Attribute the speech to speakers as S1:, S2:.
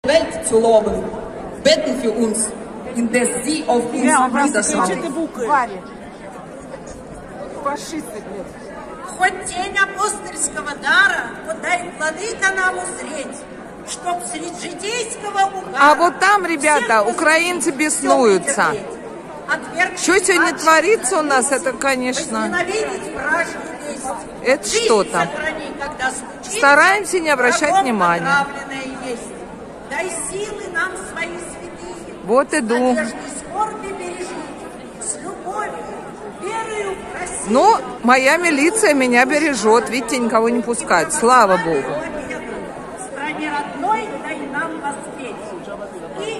S1: Welt zu loben. Beten für uns, indes sie auf uns niederschauen.
S2: Хоть тень апостольского дара, подай, владыка, нам узреть, чтоб средь житейского угара...
S3: А вот там, ребята, украинцы беснуются. Что сегодня творится у нас, это, конечно, это что-то. Стараемся не обращать внимания.
S2: Дай силы нам свои святые.
S3: Вот иду. Ну, моя милиция меня бережет. Видите, никого не пускать. Слава Богу.